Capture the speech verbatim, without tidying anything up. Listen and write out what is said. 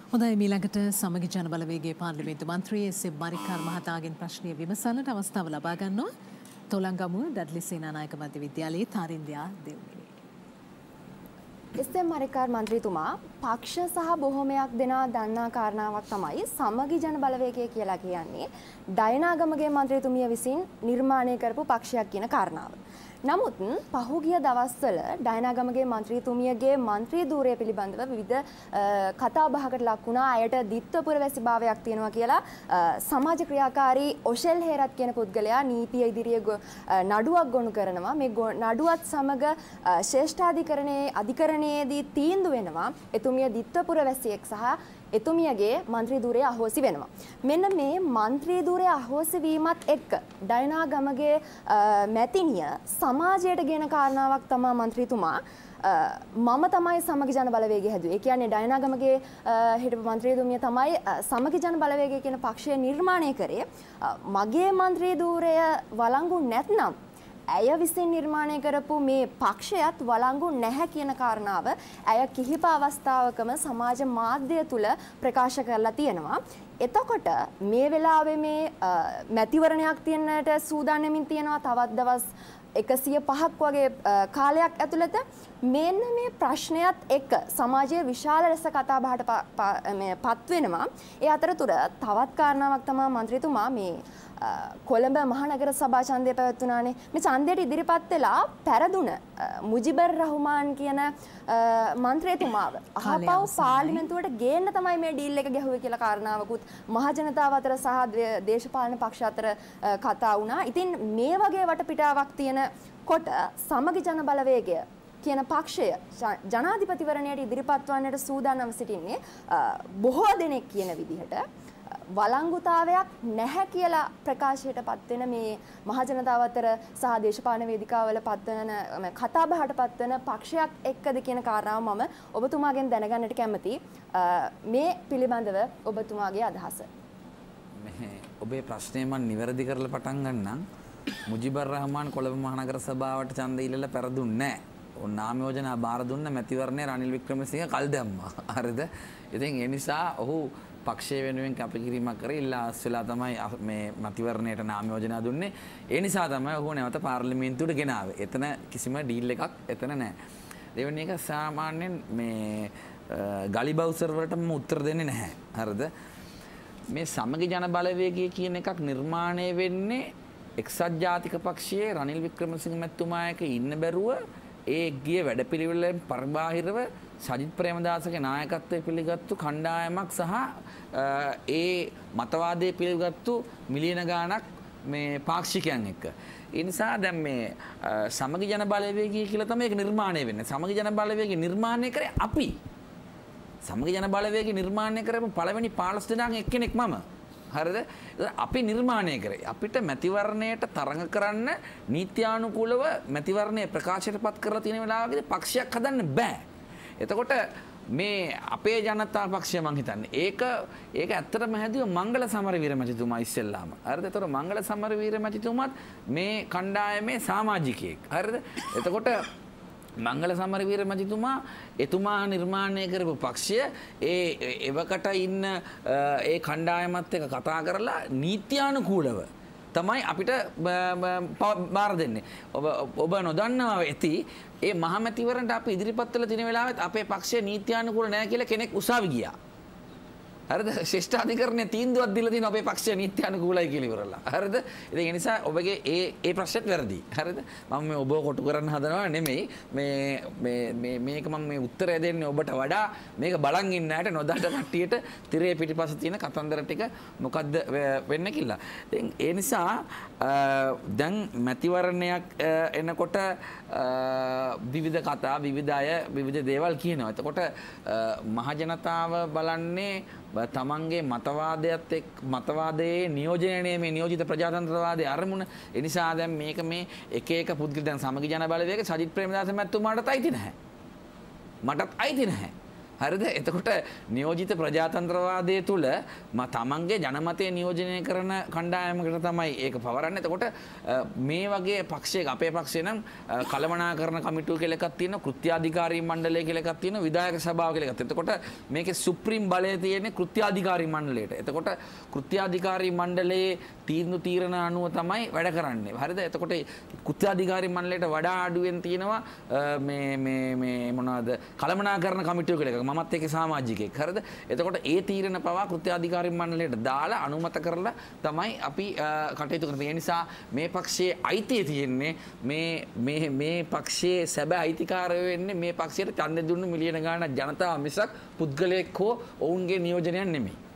හොඳයි මීළඟට සමගි ජන බලවේගයේ පාර්ලිමේන්තු මන්ත්‍රී එස් එම් මරිකාර් මහතාගෙන් ප්‍රශ්නය විමසන්නට අවස්ථාව ලබා ගන්නවා. තොලංගමුව ඩඩ්ලි සේනානායක මධ්‍ය විද්‍යාලයේ තාරින්ද්‍යා දෙව්නිලි. එස් එම් මරිකාර් මන්ත්‍රීතුමා පක්ෂ සහ බොහෝමයක් දෙනා දන්නා කාරණාවක් තමයි සමගි ජන බලවේගය කියලා කියන්නේ ඩයනාගමගේ මන්ත්‍රීතුමිය විසින් නිර්මාණය කරපු පක්ෂයක් කියන කාරණාව. නමුත් පහුගිය දවස්වල ඩයනාගමගේ මන්ත්‍රීතුමියගේ මන්ත්‍රී ධූරය පිළිබඳව විවිධ කතා බහකට ලක් වුණා. අයට දිත්ව පුරවැසි භාවයක් තියෙනවා කියලා සමාජ ක්‍රියාකාරී ඔෂෙල් හේරත් කියන පුද්ගලයා නීතිය ඉදිරියේ නඩුවක් ගොනු කරනවා. මේ නඩුවත් සමග ශ්‍රේෂ්ඨාධිකරණයේ අධිකරණයේදී තීන්දුව වෙනවා එතුමිය දිත්ව පුරවැසියෙක් සහ එතුමියගේ මන්ත්‍රී ධූරය අහෝසි වෙනවා. මෙන්න මේ මන්ත්‍රී ධූරය අහෝසි වීමත් එක්ක ඩයනාගමගේ මැතිනිය සමාජයට ගෙන කාරණාවක් තමයි මන්ත්‍රීතුමා මම තමයි සමගි ජන බලවේගය හැදුවේ. ඒ කියන්නේ ඩයනාගමගේ හිටපු මන්ත්‍රීතුමිය තමයි සමගි ජන බලවේගය කියන පක්ෂය නිර්මාණය කරේ. මගේ මන්ත්‍රී ධූරය වළංගු නැත්නම් ඇය විසින් නිර්මාණය කරපු මේ පක්ෂයත් වළංගු නැහැ කියන කාරණාව ඇය කිහිප අවස්ථාවකම සමාජ මාධ්‍ය තුල ප්‍රකාශ කරලා තියෙනවා. එතකොට මේ වෙලාවේ මේ මැතිවරණයක් තියන්නට සූදානම්ින් තියෙනවා තවත් දවස් එකසිය පහක් වගේ කාලයක් ඇතුළත මෙන්න මේ ප්‍රශ්නයත් එක්ක සමාජයේ විශාල ලෙස කතා බහට පත් වෙනවා. ඒ අතරතුර තවත් කාරණාවක් තමයි මන්ත්‍රීතුමා මේ කොළඹ මහනගර සභා ඡන්දය පැවැත්වුණානේ. මේ ඡන්දයට ඉදිරිපත් වෙලා පැරදුන මුජිබර් රහ්මාන් කියන මන්ත්‍රීතුමාව අහපව් පාර්ලිමේන්තුවට ගේන්න තමයි මේ ඩීල් එක ගැහුවේ කියලා කාරණාවකුත් මහජනතාව අතර සහ දේශපාලන පක්ෂ අතර කතා වුණා. ඉතින් මේ වගේ වටපිටාවක් තියෙන කොට සමගි ජන බලවේගය කියන පක්ෂය ජනාධිපතිවරණයට ඉදිරිපත් වන්නට සූදානම් සිටින්නේ බොහෝ දෙනෙක් කියන විදිහට වළංගුතාවයක් නැහැ කියලා ප්‍රකාශයට පත්වෙන මේ මහජනතාව අතර සහ දේශපාලන වේදිකාවල පත්වන කතා බහට පත්වන පක්ෂයක් එක්කද කියන කාරණාව මම ඔබතුමාගෙන් දැනගන්නට කැමතියි. මේ පිළිබඳව ඔබතුමාගේ අදහස. මේ ඔබේ ප්‍රශ්නේ මම නිවැරදි කරලා පටන් ගන්නම්. මුජිබර් රහ්මාන් කොළඹ මහනගර සභාවට ඡන්දය ඉල්ලලා පෙරදුන්නේ නැහැ. නාම යෝජනා බාර දුන්න මැතිවරණය රනිල් වික්‍රමසිංහ කල් දැම්මා. හරිද? ඉතින් ඒ නිසා ඔහු පක්ෂය වෙනුවෙන් කැපකිරීමක් කරේ ඉල්ලා අස්වලා තමයි මේ මැතිවරණයට නාම යෝජනා දුන්නේ. ඒ නිසා තමයි ඔහු නැවත පාර්ලිමේන්තුවට ගෙනාවේ. එතන කිසිම ඩීල් එකක් එතන නැහැ. දෙවෙනි එක සාමාන්‍යයෙන් මේ ගලි බවුසර් වලටම උත්තර දෙන්නේ නැහැ. හරිද? මේ සමගි ජන බලවේගය කියන එකක් නිර්මාණය වෙන්නේ එක්සත් ජාතික පක්ෂයේ රනිල් වික්‍රමසිංහ මැතිතුමා එක ඉන්න බැරුව ඒ ගිය වැඩපිළිවෙලෙන් පරිබාහිරව සජිත් ප්‍රේමදාසගේ නායකත්වයේ පිළිගත්තු කණ්ඩායමක් සහ ඒ මතවාදයේ පිළිගත්තු මිලියන ගාණක් මේ පාක්ෂිකයන් එක්ක. ඒ නිසා දැන් මේ සමගි ජන බලවේගය කියලා තමයි ඒක නිර්මාණය වෙන්නේ. සමගි ජන බලවේගය නිර්මාණය කරේ අපි. සමගි ජන බලවේගය නිර්මාණය කරපු පළවෙනි පාළොස් දෙනාගෙන් එක්කෙනෙක් මම. හරිද? අපි නිර්මාණය කරේ. අපිට මැතිවරණයට තරඟ කරන්න නීත්‍යානුකූලව මැතිවරණය ප්‍රකාශයටපත් කරලා තියෙන වෙලාවකදී පක්ෂයක් හදන්න බෑ. එතකොට මේ අපේ ජනතා පක්ෂය මං හිතන්නේ ඒක ඒක ඇත්තටම හැදුව මංගල සමරවීර මැතිතුමා ඉස්සෙල්ලාම. හරිද? එතකොට මංගල සමරවීර මැතිතුමාත් මේ කණ්ඩායමේ සමාජිකයෙක්. හරිද? එතකොට මංගල සමරවීර මැතිතුමා එතුමා නිර්මාණය කරපු පක්ෂය ඒ එවකට ඉන්න ඒ කණ්ඩායමත් එක්ක කතා කරලා නීත්‍යානුකූලව තමයි අපිට බාර දෙන්නේ. ඔබ ඔබ නොදන්නවා ඇති ඒ මහමැතිවරණට අපි ඉදිරිපත් කළ දින වෙලාවෙත් අපේ පක්ෂය නීත්‍යානුකූල නැහැ කියලා කෙනෙක් උසාවි ගියා. හරිද? ශ්‍රේෂ්ඨාධිකරණයේ තීන්දුවක් දීලා තියෙන අපේ පක්ෂය නීත්‍යානුකූලයි කියලා ඉවරලා. හරිද? ඉතින් ඒ නිසා ඔබගේ ඒ ඒ ප්‍රශ්නෙත් වැරදි. හරිද? මම මේ ඔබව කොටු කරන්න හදනවා නෙමෙයි. මේ මේ මේ මේක මම මේ උත්තරය දෙන්නේ ඔබට වඩා මේක බලන් ඉන්න ඇයට නොදට කට්ටියට තිරේ පිටිපස්ස තියෙන කතන්දර ටික මොකද්ද වෙන්න කියලා. ඉතින් ඒ නිසා දැන් මැතිවරණයක් එනකොට විවිධ කතා විවිධ අය විවිධ දේවල් කියනවා. එතකොට මහජනතාව බලන්නේ තමන්ගේ මතවාදයත් එක් මතවාදයේ නියෝජනයේ මේ නියෝජිත ප්‍රජාතන්ත්‍රවාදයේ අරමුණ. ඒ නිසා දැන් මේක මේ එක එක පුද්ගල දැන් සමගි ජන බලවේග සජිත් ප්‍රේමදාස මැතිතුමාටත් අයිති නැහැ. මටත් අයිති නැහැ. හරිද? එතකොට නියෝජිත ප්‍රජාතන්ත්‍රවාදය තුළ තමන්ගේ ජනමතය නියෝජනය කරන කණ්ඩායමකට තමයි ඒක පවරන්නේ. එතකොට මේ වගේ පක්ෂයක අපේ පක්ෂය නම් කළමනාකරණ කමිටුව කියලා එකක් තියෙනවා, කෘත්‍යාධිකාරී මණ්ඩලය කියලා එකක් තියෙනවා, විධායක සභාව කියලා එකක් තියෙනවා. එතකොට මේකේ සුප්‍රීම බලය තියෙන්නේ කෘත්‍යාධිකාරී මණ්ඩලයට. එතකොට කෘත්‍යාධිකාරී මණ්ඩලයේ තීන්දුව තීරණ අනුව තමයි වැඩ කරන්නේ. හරිද? එතකොට කෘත්‍යාධිකාරී මණ්ඩලයට වඩා අඩුවෙන් තියෙනවා මේ මේ මේ මොනවාද කළමනාකරණ කමිටුව කියලා එකක්. මමත් ඒකේ සමාජිකයෙක්. හරිද? එතකොට ඒ තීරණ පවා කෘත්‍යාධිකාරී මණ්ඩලයට දාලා අනුමත කරලා තමයි අපි කටයුතු කරන්නේ. ඒ නිසා මේ පක්ෂයේ අයිතිය තියෙන්නේ මේ මේ මේ පක්ෂයේ සැබෑ අයිතිකාරය වෙන්නේ මේ පක්ෂයට ඡන්දෙ දුන්නු මිලියන ගාණක් ජනතාව මිසක් පුද්ගලයෙක් හෝ ඔවුන්ගේ නියෝජනයක් නෙමෙයි.